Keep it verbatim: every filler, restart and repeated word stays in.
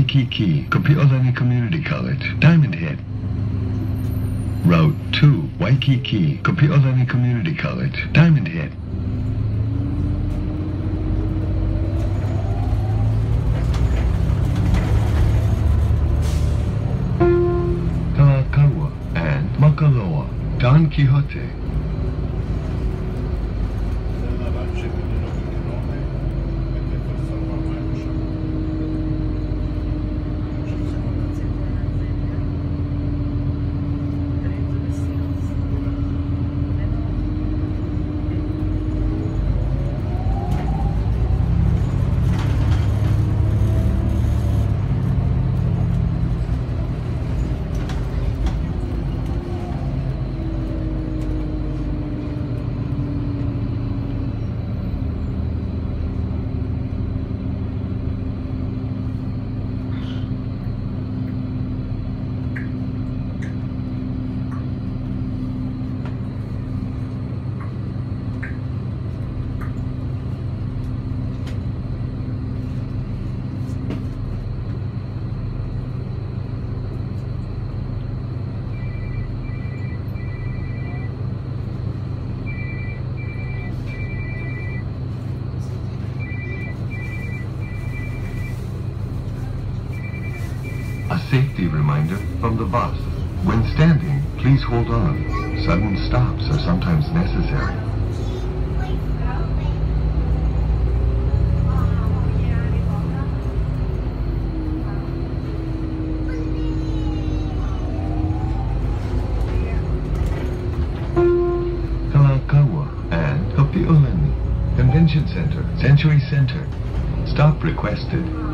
Waikiki, Kapiolani Community College, Diamond Head. Route two, Waikiki, Kapiolani Community College, Diamond Head. Kalakaua and Makaloa, Don Quixote. A safety reminder from the bus. When standing, please hold on. Sudden stops are sometimes necessary. Kalakaua and Kapiolani Convention Center, Century Center. Stop requested.